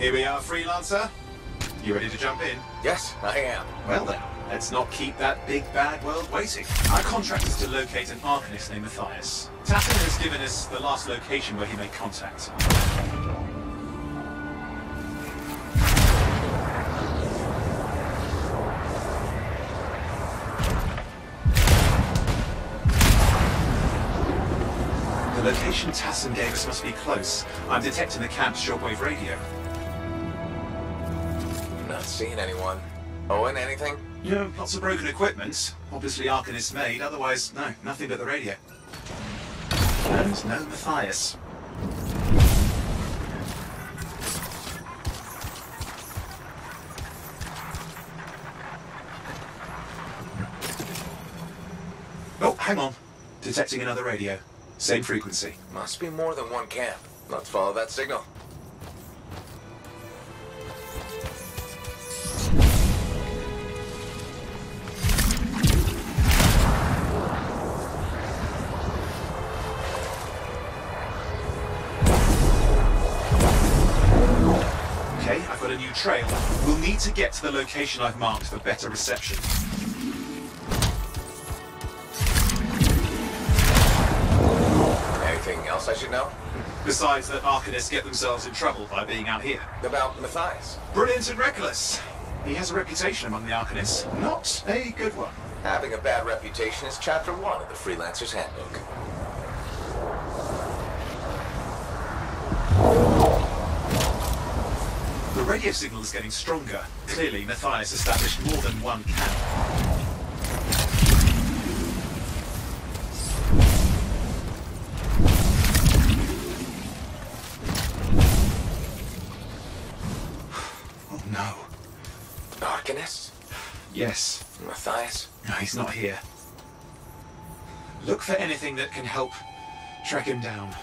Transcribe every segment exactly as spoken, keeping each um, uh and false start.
Here we are, Freelancer. You ready to jump in? Yes, I am. Well then, let's not keep that big bad world waiting. Our contract is to locate an Arcanist named Matthias. Tassin has given us the last location where he made contact. The location Tassin gave us must be close. I'm detecting the camp's shortwave radio. Not seeing anyone. Owen, anything? Yeah, lots of broken equipment. Obviously Arcanist made, otherwise, no, nothing but the radio. And no Matthias. Oh, hang on. Detecting another radio. Same frequency. Must be more than one camp. Let's follow that signal. Okay, I've got a new trail. We'll need to get to the location I've marked for better reception. Anything else I should know? Besides that Arcanists get themselves in trouble by being out here. About Matthias? Brilliant and reckless. He has a reputation among the Arcanists. Not a good one. Having a bad reputation is chapter one of the Freelancer's Handbook. The radio signal is getting stronger. Clearly, Matthias established more than one camp. Oh no. Arcanist? Yes. Matthias? No, he's not here. Look for anything that can help track him down.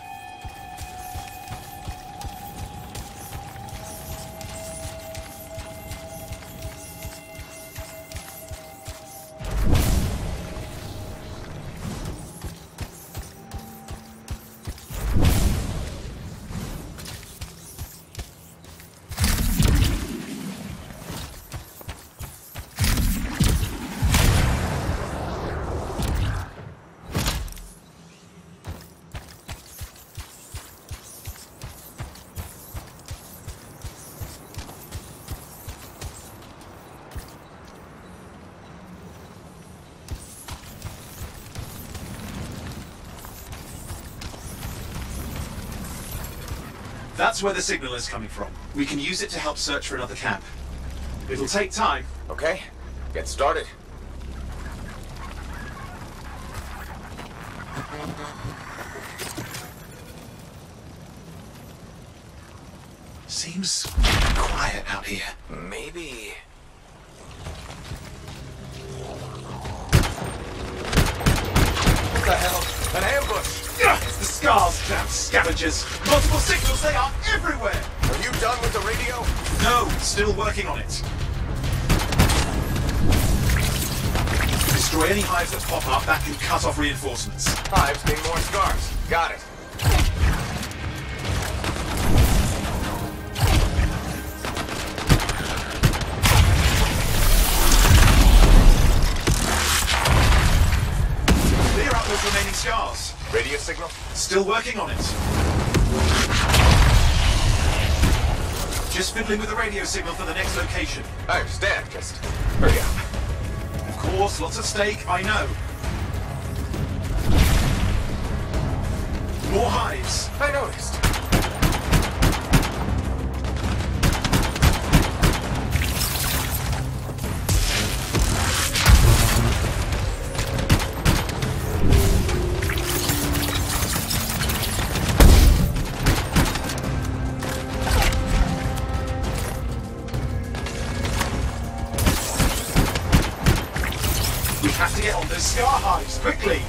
That's where the signal is coming from. We can use it to help search for another camp. It'll take time. Okay, get started. Seems quiet out here. Maybe... What the hell? An ambush! Ugh, it's the Scars, damn scavengers. Multiple signals, they are everywhere! Are you done with the radio? No, still working on it. Destroy any hives that pop up, that can cut off reinforcements. Hives need more scars. Got it. Clear out those remaining scars. Radio signal? Still working on it. Just fiddling with the radio signal for the next location. I understand, just hurry up. Of course, lots at stake, I know. More hives. I noticed. We have to get on those scar hives, quickly!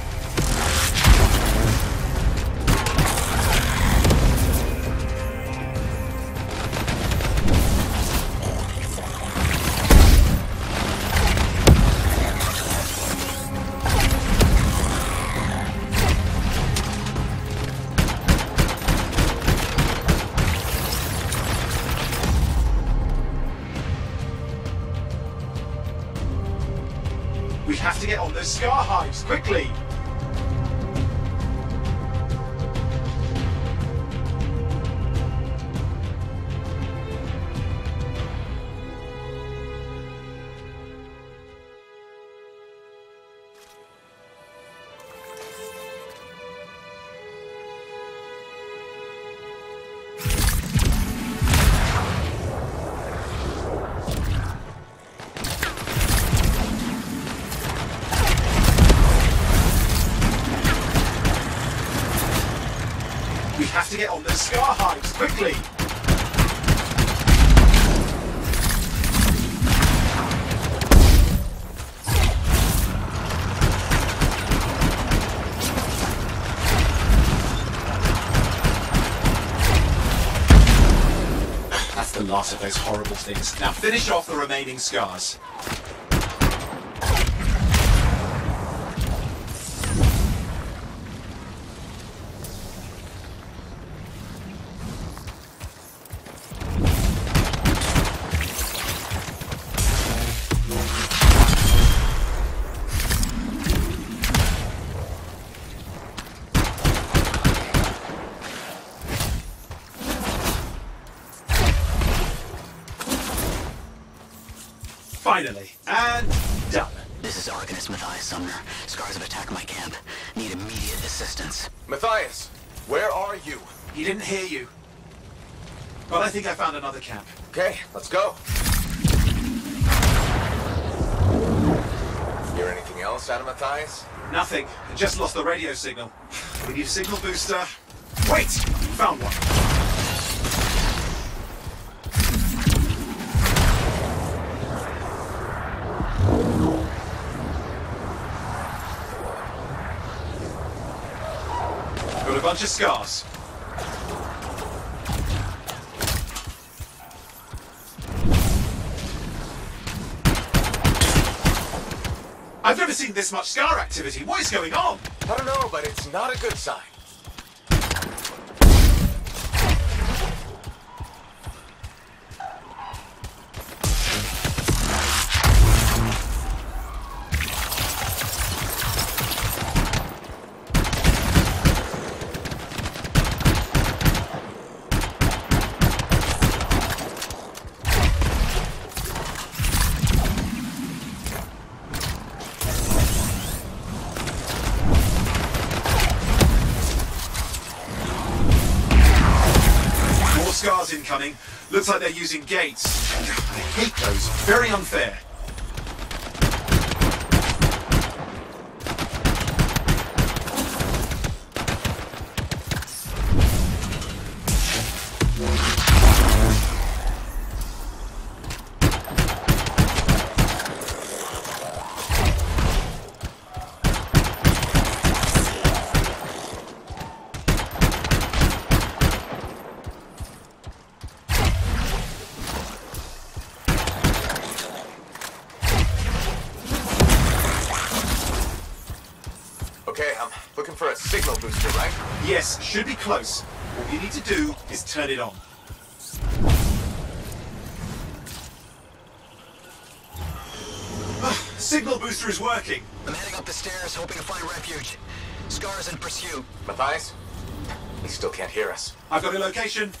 have to get on those scar hives, quickly! We have to get on those scar hives, quickly! That's the last of those horrible things. Now finish off the remaining scars. Finally, and done. This is Arcanist Matthias Sumner. Scars have attacked my camp. Need immediate assistance. Matthias, where are you? He didn't hear you. But I think I found another camp. Okay, let's go. Hear anything else out of Matthias? Nothing. I just lost the radio signal. We need a signal booster. Wait! Found one. Got a bunch of scars. I've never seen this much scar activity. What is going on? I don't know, but it's not a good sign. Scars incoming. Looks like they're using gates. I hate those. Very unfair. Okay, I'm looking for a signal booster, right? Yes, should be close. All you need to do is turn it on. Signal booster is working. I'm heading up the stairs, hoping to find refuge. Scars in pursuit. Matthias? He still can't hear us. I've got a location.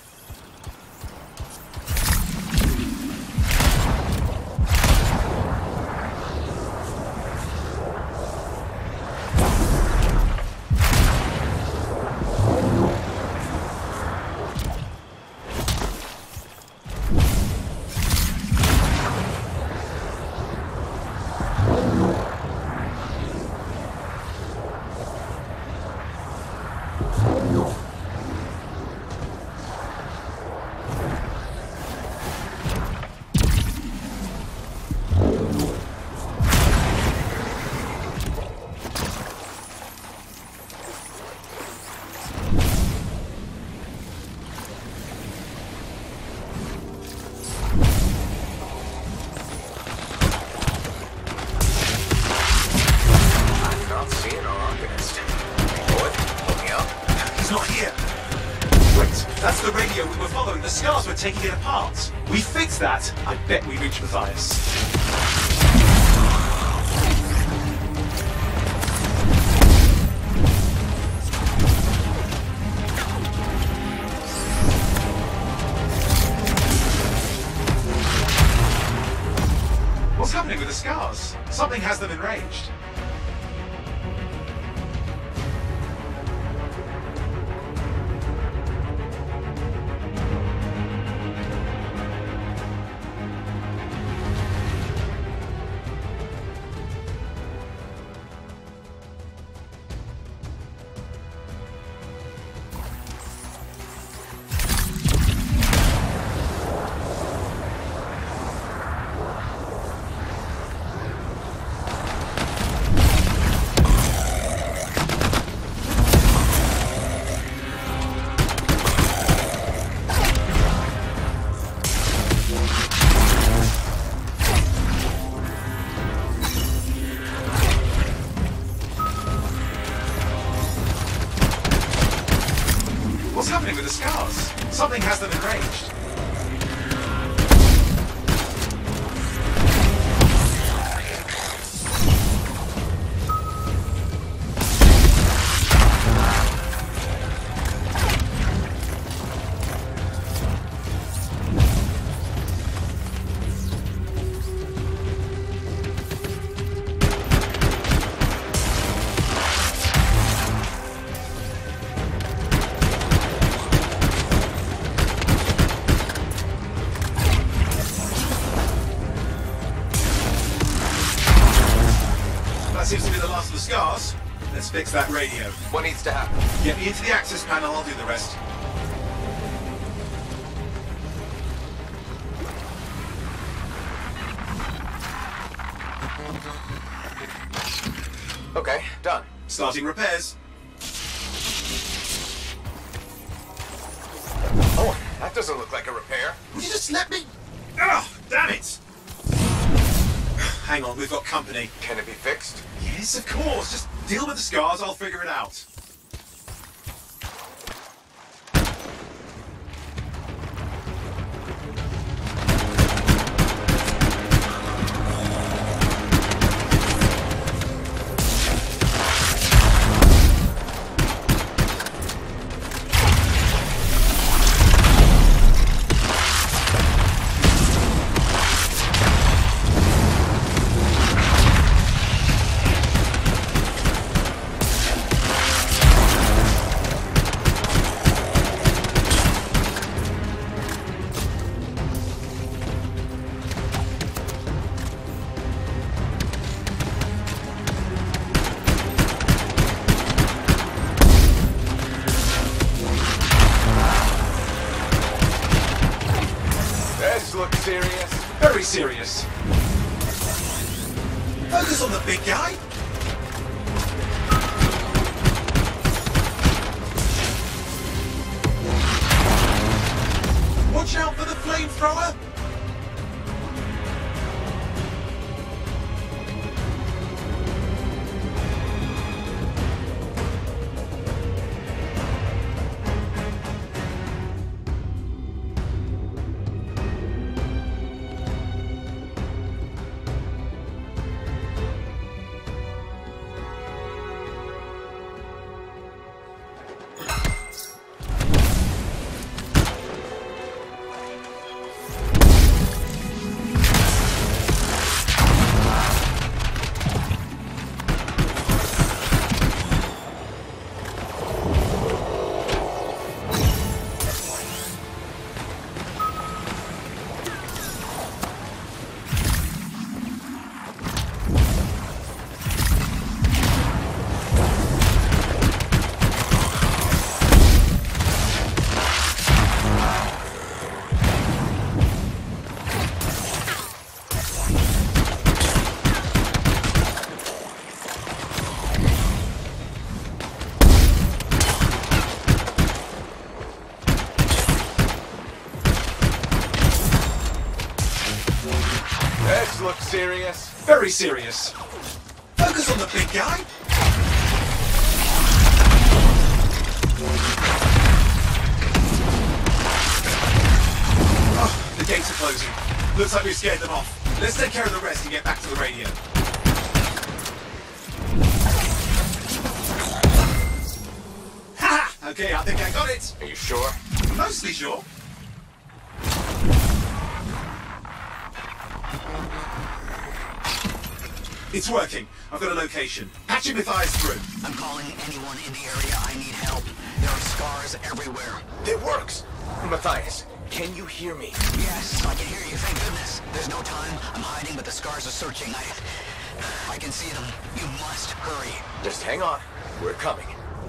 That's the radio we were following. The scars were taking it apart. We fixed that. I bet we reached Matthias. Something has them enraged. What's happening with the scars? Something has them enraged. That seems to be the last of the scars. Let's fix that radio. What needs to happen? Get me into the access panel, I'll do the rest. Okay, done. Starting repairs. Oh, that doesn't look like a repair. Would you just let me? Oh, damn it! Hang on, we've got company. Can it be fixed? Yes, of course. Just deal with the scars, I'll figure it out. This looks serious. Very serious. Focus on the big guy. Watch out for the flamethrower. This looks serious. Very serious. Focus on the big guy. Oh, the gates are closing. Looks like we scared them off. Let's take care of the rest and get back to the radio. Ha! Okay, I think I got it. Are you sure? Mostly sure. It's working. I've got a location. Patching Matthias through. I'm calling anyone in the area. I need help. There are scars everywhere. It works! Matthias, can you hear me? Yes, I can hear you, thank goodness. There's no time. I'm hiding, but the scars are searching. I... I can see them. You must hurry. Just hang on. We're coming.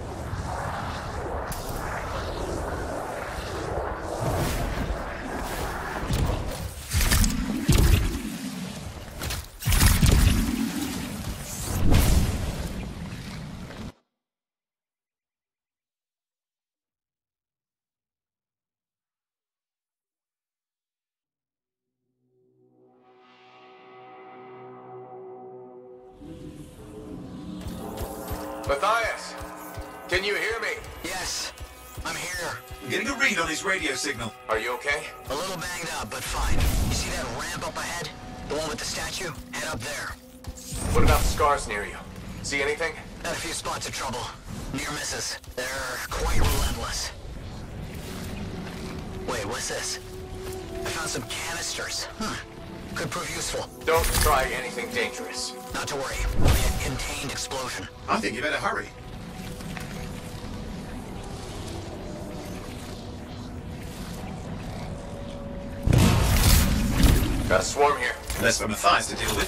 Matthias, can you hear me? Yes, I'm here. I'm getting a read on his radio signal. Are you okay? A little banged up, but fine. You see that ramp up ahead? The one with the statue? Head up there. What about the scars near you? See anything? Had a few spots of trouble. Near misses. They're quite relentless. Wait, what's this? I found some canisters. Hmm. Could prove useful. Don't try anything dangerous. Not to worry. It'll be a contained explosion. I think you better hurry. Got a swarm here. Less for Matthias to deal with.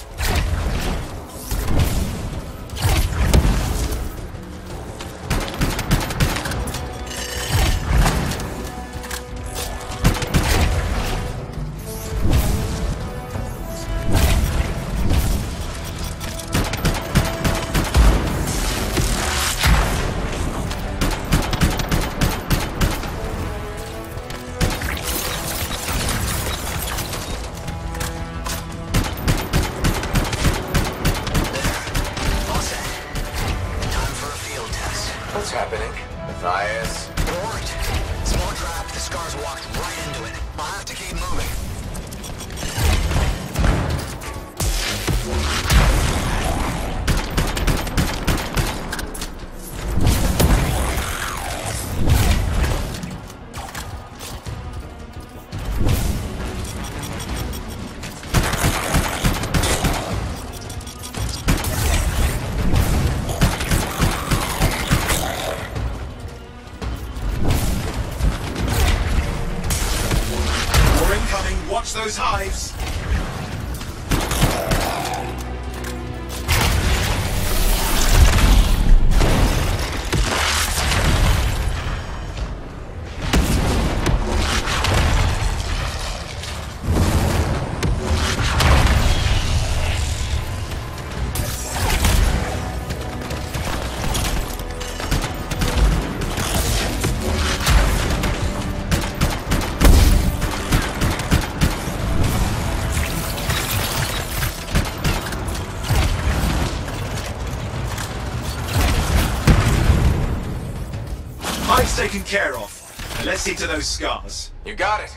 What's happening? Matthias? It worked. Small trap, the scars walked right into it. I'll have to keep moving. Watch those hives! Hive's taken care of. Now let's see to those scars. You got it.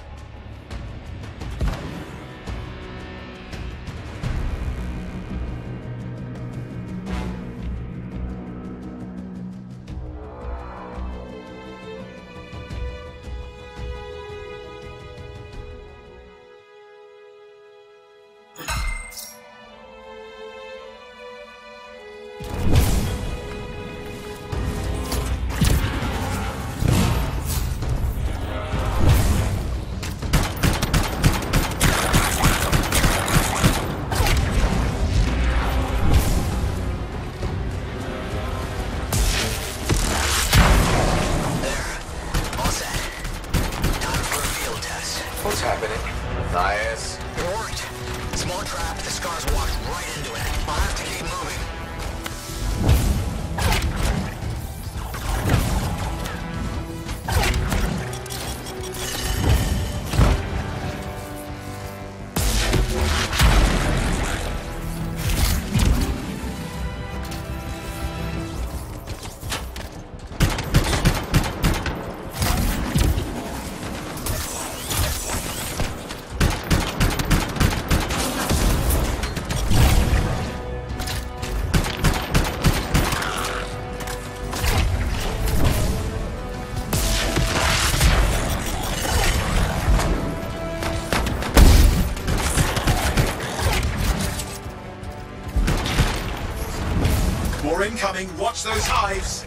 What's happening? Matthias? It worked. Small trap, the scars walked right into it. I'll have to keep moving. incoming! Watch those hives!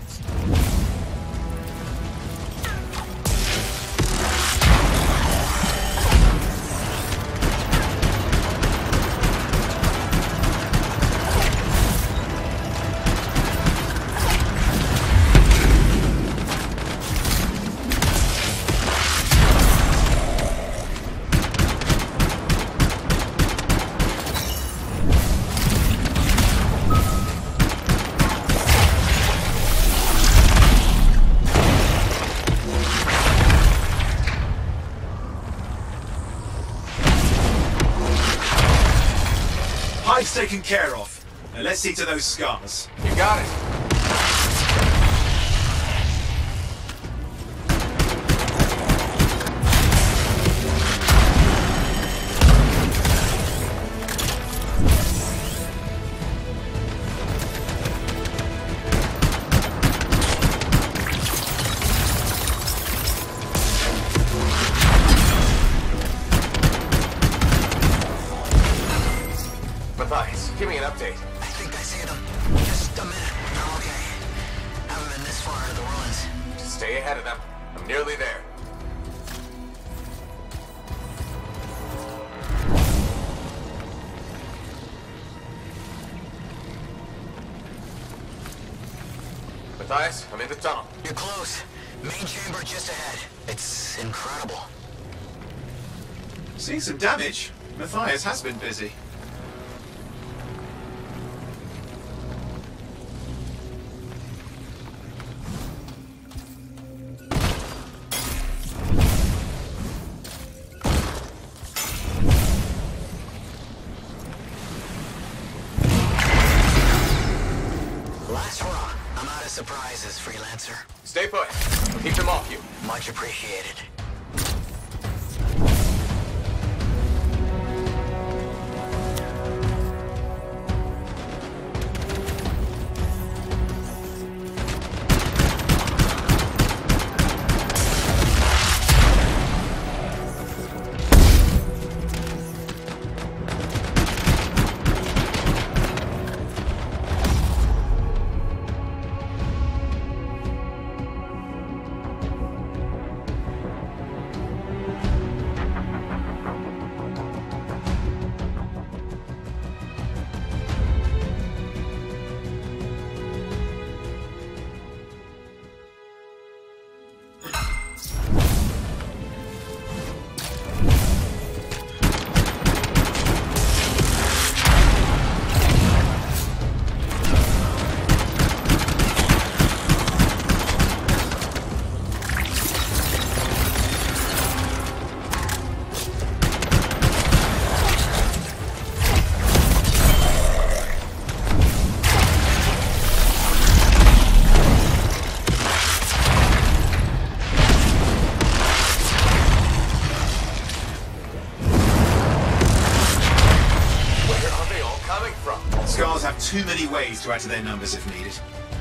Hive's taken care of. Now let's see to those scars. You got it. Matthias, give me an update. I think I see them. Just a minute. I'm okay. Haven't been this far into the ruins. Just stay ahead of them. I'm nearly there. Matthias, I'm in the tunnel. You're close. Main chamber just ahead. It's incredible. Seen some damage. Matthias has been busy. Last hurrah. I'm out of surprises, Freelancer. Stay put. Keep them off you. Much appreciated. Scars have too many ways to add to their numbers if needed.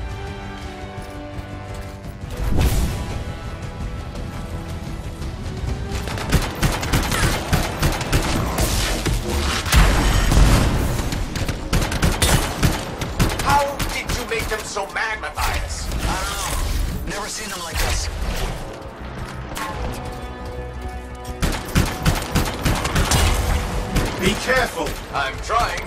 How did you make them so mad, Matthias? I don't know. Never seen them like this. Be careful! I'm trying.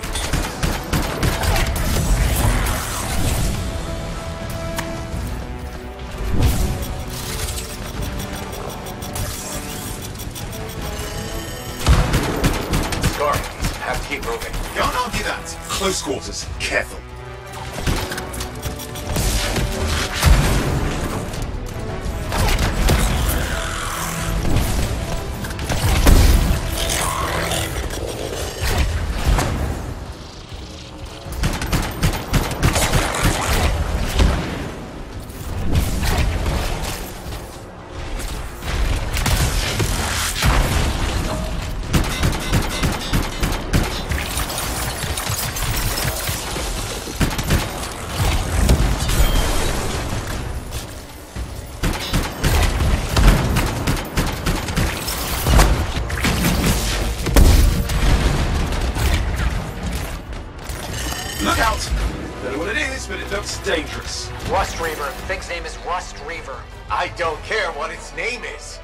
Scar, have to keep moving. Can't argue that. Close quarters. Careful. dangerous. Rust Reaver. Thing's name is Rust Reaver. I don't care what its name is.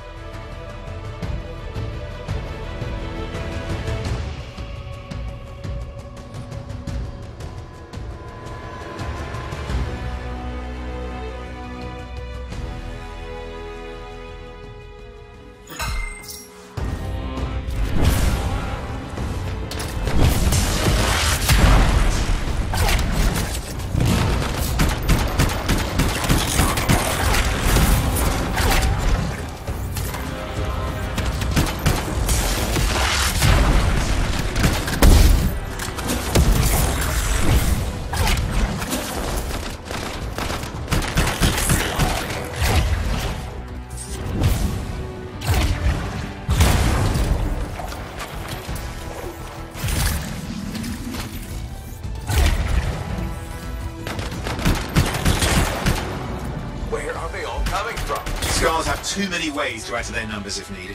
Where are they all coming from? Scars have too many ways to add to their numbers if needed.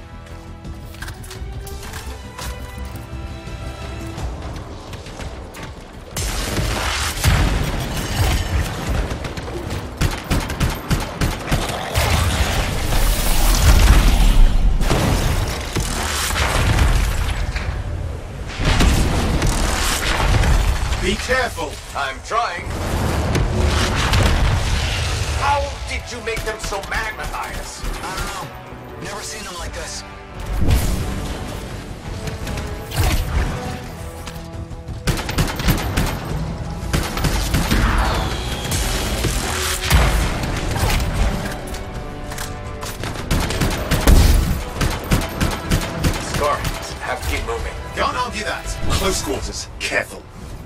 Be careful! I'm trying. How did you make them so mad, Matthias? I don't know. Never seen them like this. Scar, have to keep moving. Can't argue that. Close quarters. Careful.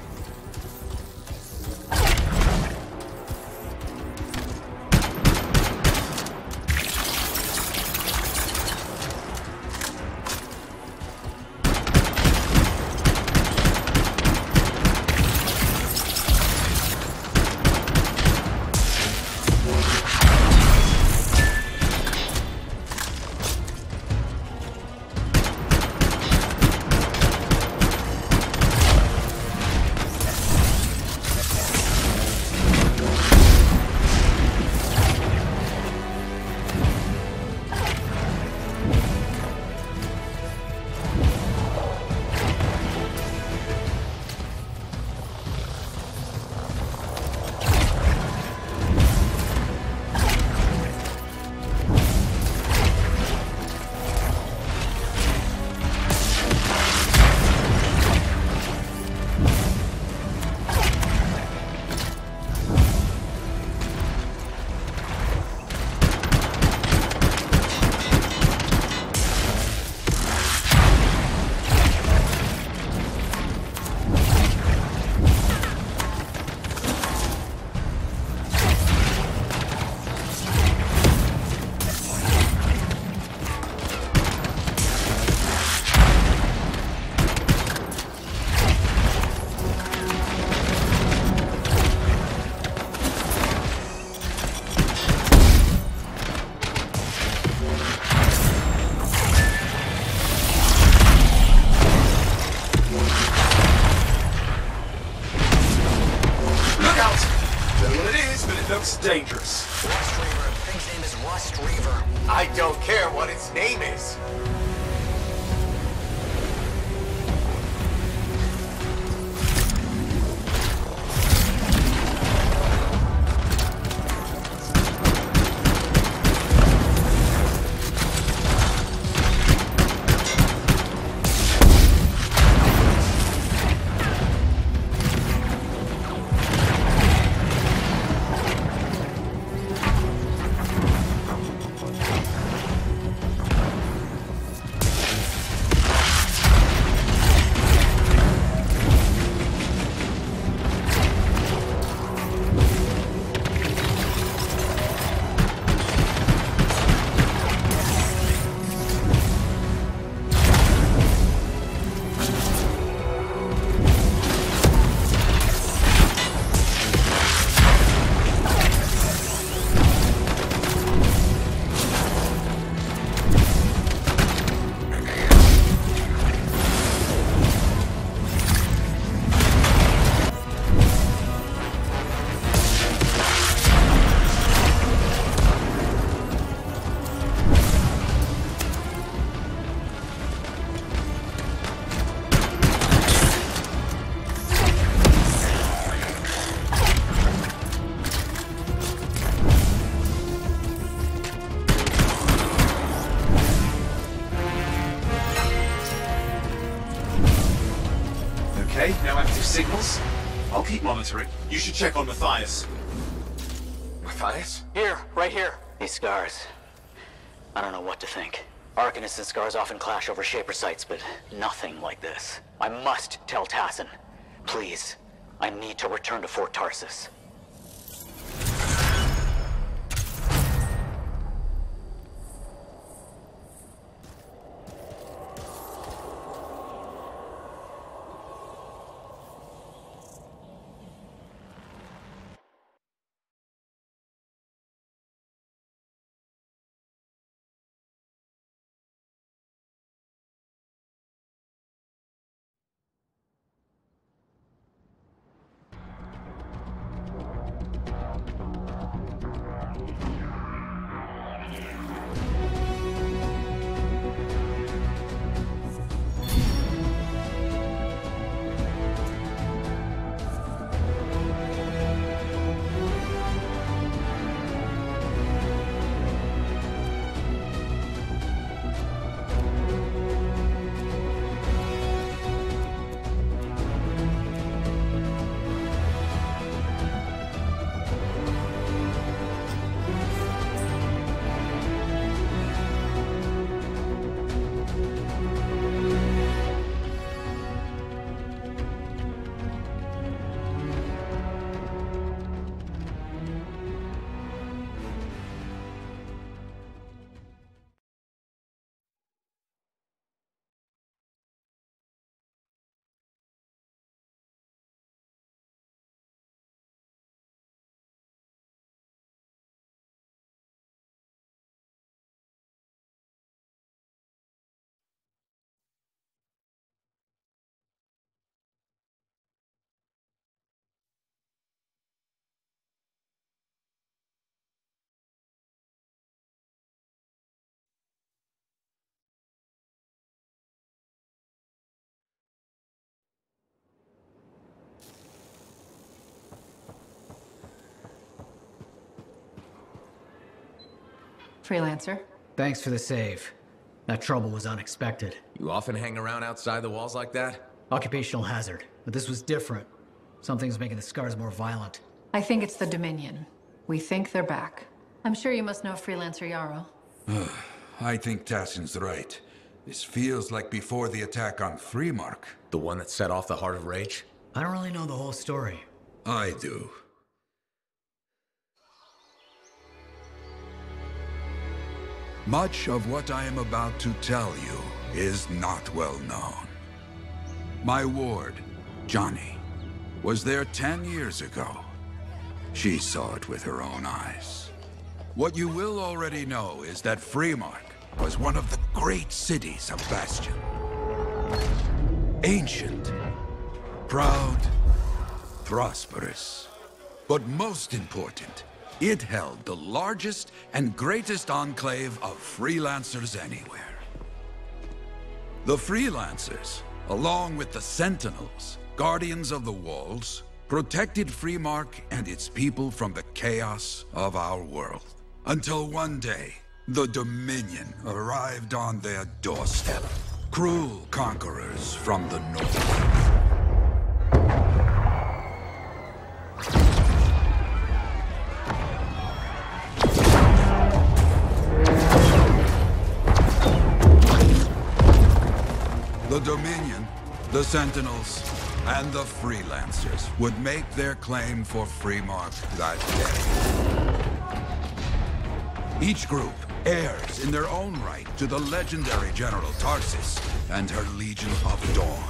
Looks dangerous. Rust Reaver. Thing's name is Rust Reaver. I don't care what its name is. signals? I'll keep monitoring. You should check on Matthias. Matthias? Here, right here. These scars. I don't know what to think. Arcanists and scars often clash over Shaper sites, but nothing like this. I must tell Tassin. Please. I need to return to Fort Tarsus. Freelancer. Thanks for the save. That trouble was unexpected. You often hang around outside the walls like that? Occupational hazard, but this was different. Something's making the scars more violent. I think it's the Dominion. We think they're back. I'm sure you must know Freelancer Yarrow. I think Tassin's right. This feels like before the attack on Freemark. The one that set off the Heart of Rage? I don't really know the whole story. I do. Much of what I am about to tell you is not well known. My ward, Johnny, was there ten years ago. She saw it with her own eyes. What you will already know is that Freemark was one of the great cities of Bastion. Ancient, proud, prosperous. But most important, it held the largest and greatest enclave of freelancers anywhere. The freelancers, along with the Sentinels, guardians of the walls, protected Freemark and its people from the chaos of our world. Until one day, the Dominion arrived on their doorstep. Cruel conquerors from the north. The Dominion, the Sentinels, and the Freelancers would make their claim for Freemark that day. Each group heirs in their own right to the legendary General Tarsus and her Legion of Dawn.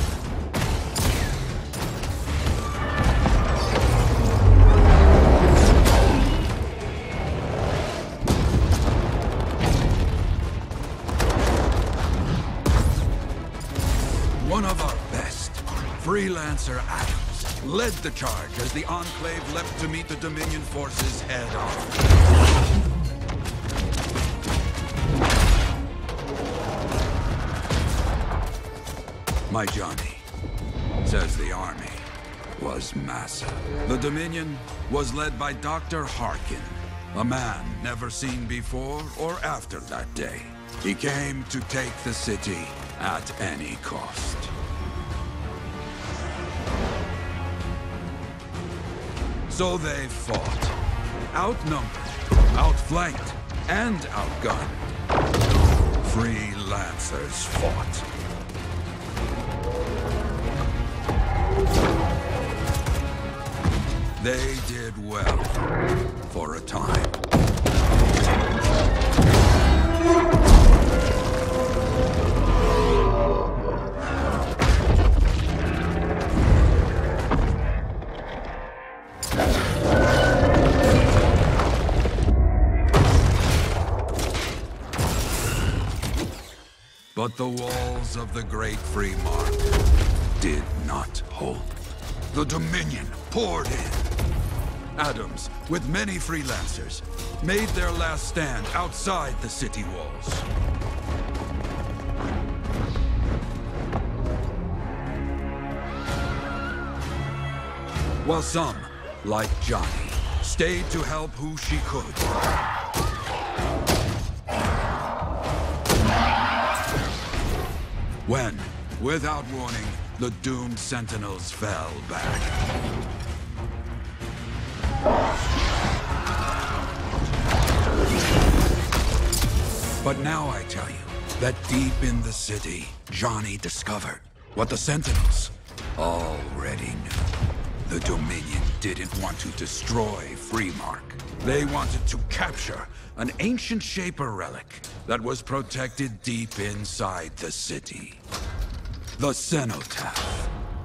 One of our best, Freelancer Adams, led the charge as the Enclave leapt to meet the Dominion forces head-on. My Johnny, says the army, was massive. The Dominion was led by Doctor Harkin, a man never seen before or after that day. He came to take the city at any cost. So they fought. Outnumbered, outflanked, and outgunned. Freelancers fought. They did well, for a time. But the walls of the Great Free Mark did not hold. The Dominion poured in. Adams, with many freelancers, made their last stand outside the city walls. While some, like Johnny, stayed to help who she could. When, without warning, the doomed Sentinels fell back. But now I tell you that deep in the city, Johnny discovered what the Sentinels already knew. The Dominion didn't want to destroy Freemark. They wanted to capture an ancient Shaper relic that was protected deep inside the city. The Cenotaph.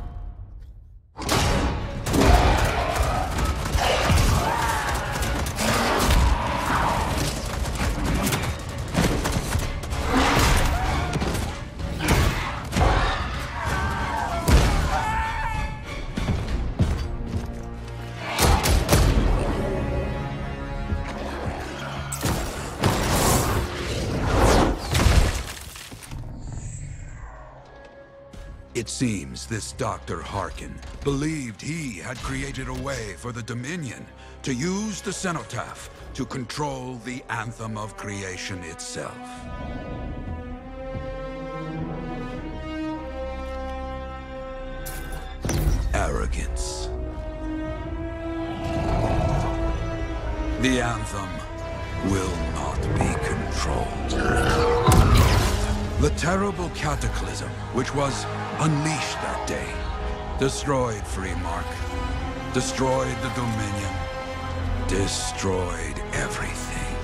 It seems this Doctor Harkin believed he had created a way for the Dominion to use the Cenotaph to control the Anthem of Creation itself. Arrogance. The Anthem will not be controlled. The terrible cataclysm, which was unleashed that day, destroyed Freemark, destroyed the Dominion, destroyed everything.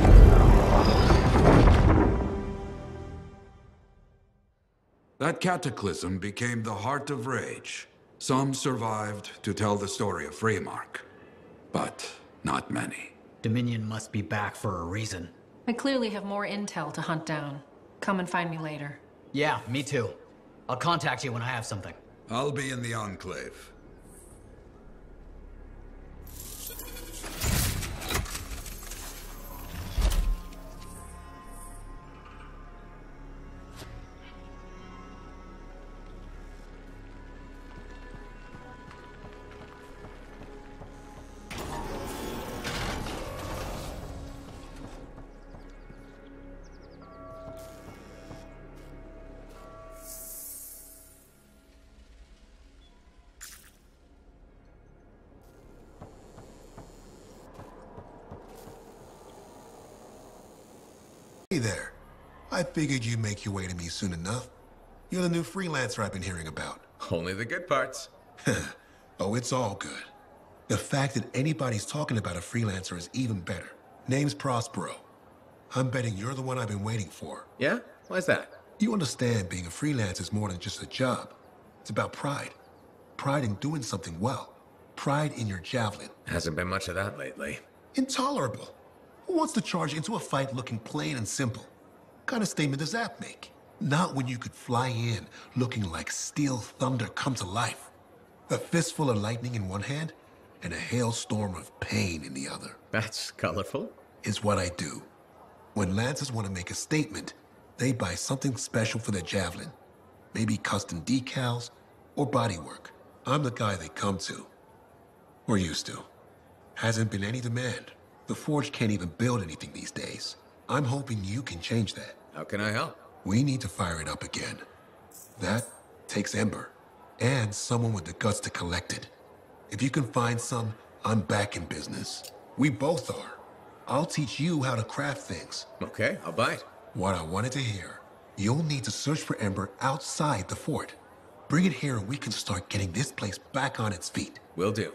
That cataclysm became the Heart of Rage. Some survived to tell the story of Freemark, but not many. Dominion must be back for a reason. I clearly have more intel to hunt down. Come and find me later. Yeah, me too. I'll contact you when I have something. I'll be in the Enclave. Hey there. I figured you'd make your way to me soon enough. You're the new freelancer I've been hearing about. Only the good parts. Oh, it's all good. The fact that anybody's talking about a freelancer is even better. Name's Prospero. I'm betting you're the one I've been waiting for. Yeah? Why's that? You understand being a freelancer is more than just a job. It's about pride. Pride in doing something well. Pride in your javelin. Hasn't been much of that lately. Intolerable. Who wants to charge into a fight looking plain and simple? What kind of statement does that make? Not when you could fly in looking like steel thunder come to life. A fistful of lightning in one hand and a hailstorm of pain in the other. That's colorful. Is what I do. When Lancers want to make a statement, they buy something special for their javelin. Maybe custom decals or bodywork. I'm the guy they come to. Or used to. Hasn't been any demand. The Forge can't even build anything these days. I'm hoping you can change that. How can I help? We need to fire it up again. That takes Ember, and someone with the guts to collect it. If you can find some I'm back in business. We both are. I'll teach you how to craft things. Okay, I'll bite. What I wanted to hear. You'll need to search for Ember outside the fort. Bring it here and we can start getting this place back on its feet. Will do.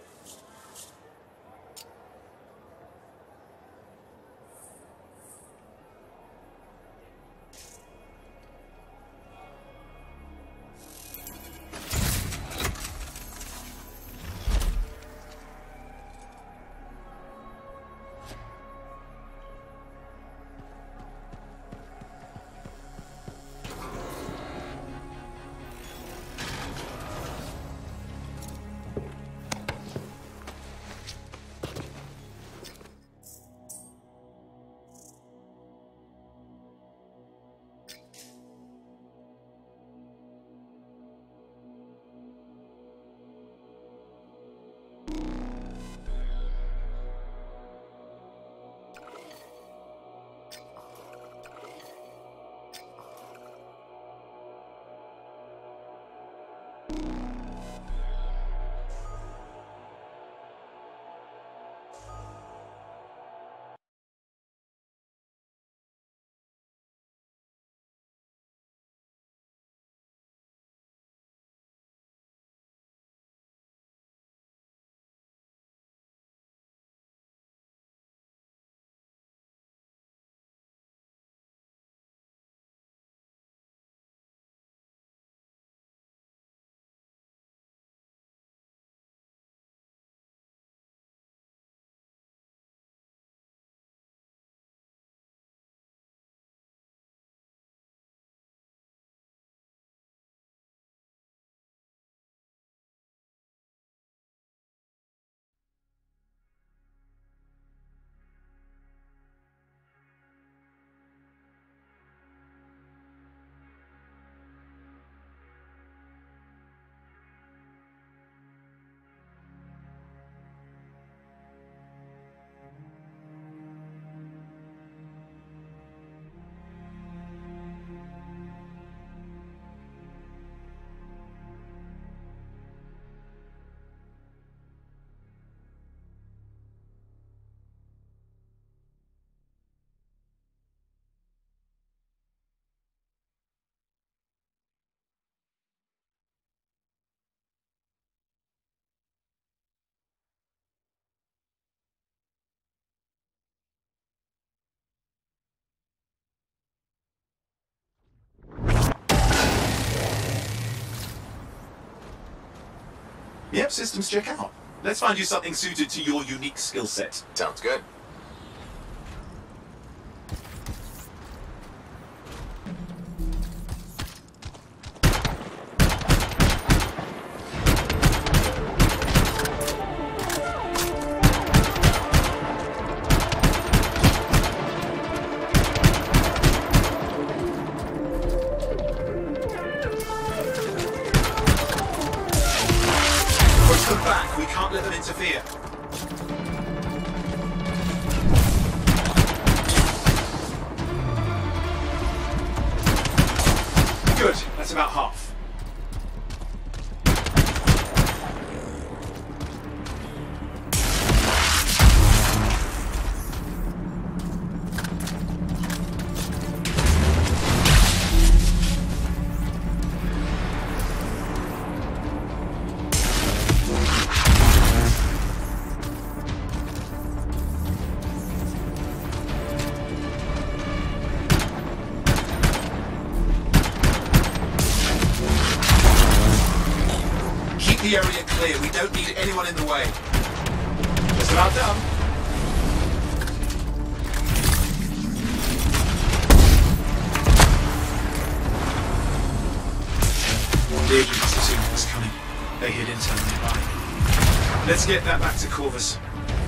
Yep, systems check out. Let's find you something suited to your unique skill set. Sounds good. Push them back. We can't let them interfere. Good. That's about half. The area clear. We don't need anyone in the way. Just about done. The agent must have seen what was coming. They hid intel nearby. Let's get that back to Corvus.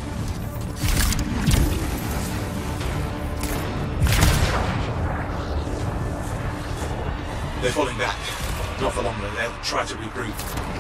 They're falling back. Not for long though. They'll try to regroup.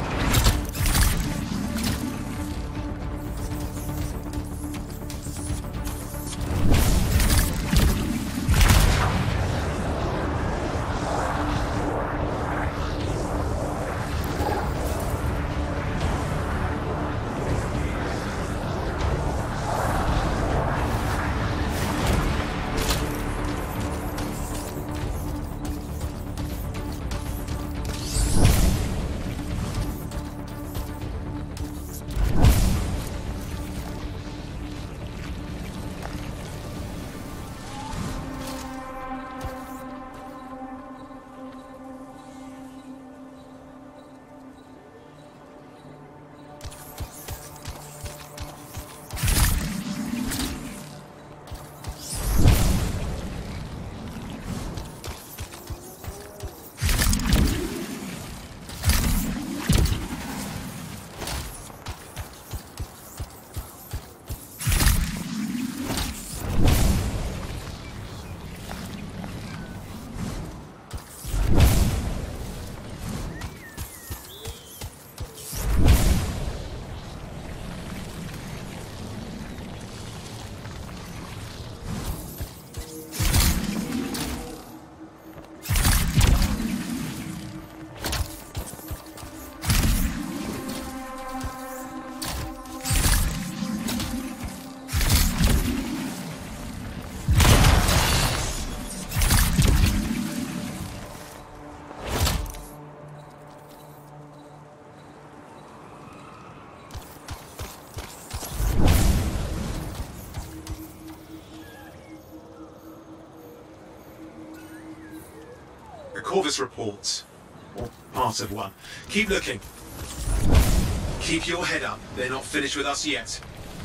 A Corvus report. Or part of one. Keep looking. Keep your head up. They're not finished with us yet.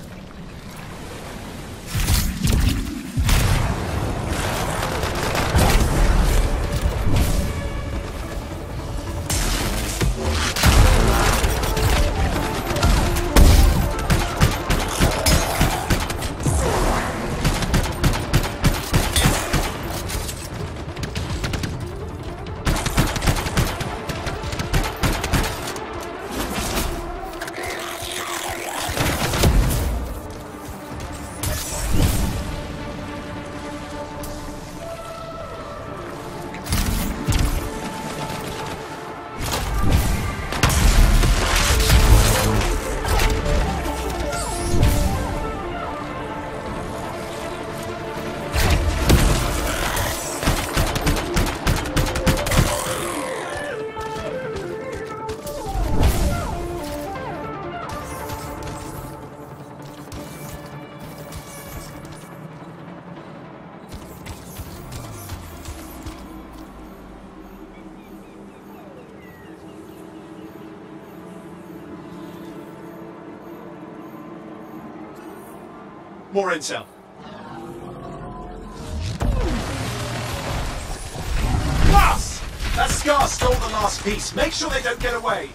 More intel. Plus! That Scar stole the last piece. Make sure they don't get away.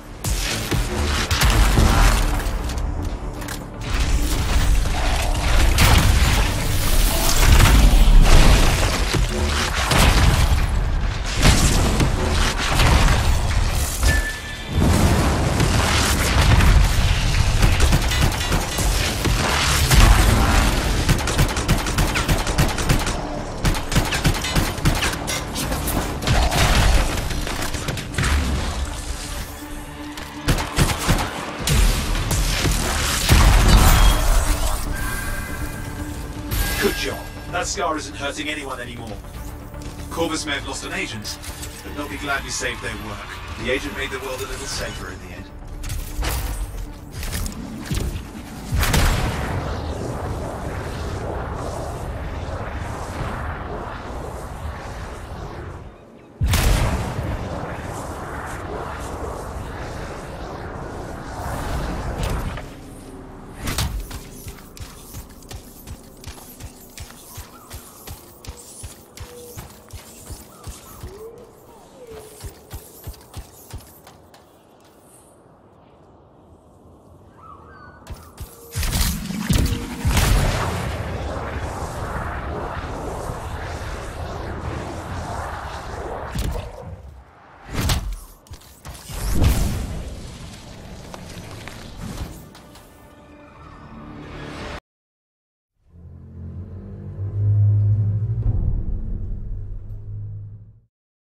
Good job. That Scar isn't hurting anyone anymore. Corvus may have lost an agent, but they'll be glad we saved their work. The agent made the world a little safer in the end.